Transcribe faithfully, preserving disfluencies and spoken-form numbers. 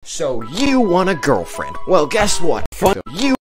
So you want a girlfriend? Well, guess what? Fuck you.